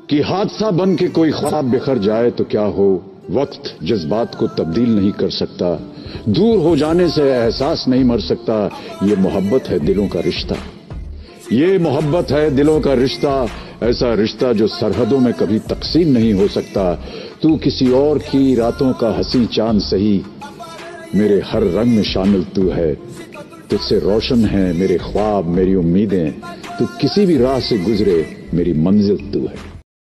कि हादसा बन के कोई ख्वाब बिखर जाए तो क्या हो, वक्त जज्बात को तब्दील नहीं कर सकता, दूर हो जाने से एहसास नहीं मर सकता। ये मोहब्बत है दिलों का रिश्ता, ये मोहब्बत है दिलों का रिश्ता, ऐसा रिश्ता जो सरहदों में कभी तकसीम नहीं हो सकता। तू किसी और की रातों का हंसी चांद सही, मेरे हर रंग में शामिल तू है। तुझसे रोशन है मेरे ख्वाब मेरी उम्मीदें, तू किसी भी राह से गुजरे मेरी मंजिल तू है।